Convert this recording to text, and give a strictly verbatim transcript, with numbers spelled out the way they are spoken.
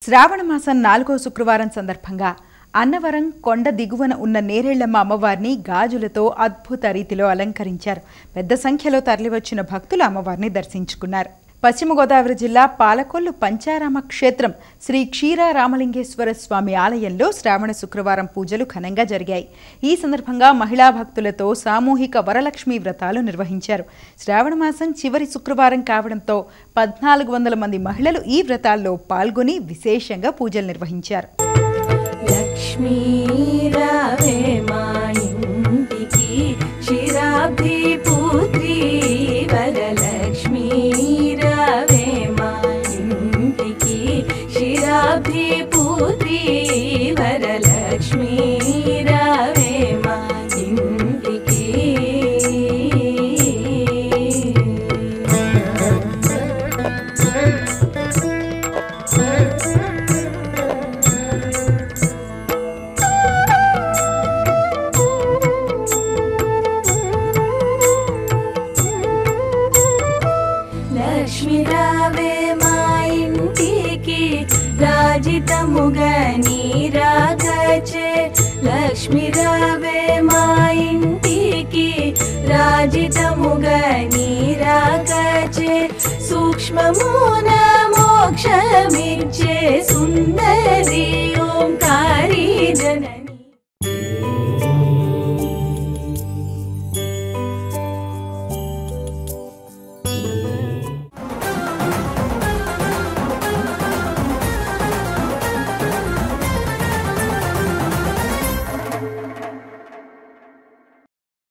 శ్రావణ మాసం నాలుగో శుక్రవారం సందర్భంగా అన్నవరం కొండ దిగువన ఉన్న నేరేళ్లమ్మ అమ్మవారిని గాజులతో అద్భుత రీతిలో అలంకరించారు. పెద్ద సంఖ్యలో తరలివచ్చిన భక్తులు అమ్మవారిని దర్శించుకున్నారు. పశ్చిమ గోదావరి జిల్లా పాలకొల్లు పంచారామ క్షేత్రం శ్రీ క్షీర రామలింగేశ్వర స్వామి ఆలయంలో శ్రావణ శుక్రవారం పూజలు ఘనంగా జరిగాయి. ఈ సందర్భంగా మహిళా భక్తులతో సామూహిక వరలక్ష్మి వ్రతాలు నిర్వహించారు. శ్రావణ మాసం చివరి శుక్రవారం కావడంతో పద్నాలుగు వందల మంది మహిళలు ఈ వ్రతాల్లో పాల్గొని విశేషంగా పూజలు నిర్వహించారు. లక్ష్మీ రావే మా ఇంటికి క్షీరాబ్ది పుత్రి వరలక్ష్మీ రావే మా ఇంటికి క్షీరాబ్ది పుత్రి వరలక్ష్మీ రావే మా ఇంటికి. లక్ష్మీ రావే మా ఇంటికి రాజితముగా నీరాగచే లక్ష్మీ రావే మా ఇంటికి రాజితముగా నీరాగచే సూక్ష్మమున మోక్షమిచ్చే సుందరియో